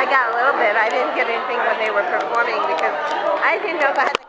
got a little bit. I didn't get anything when they were performing because I didn't know if I had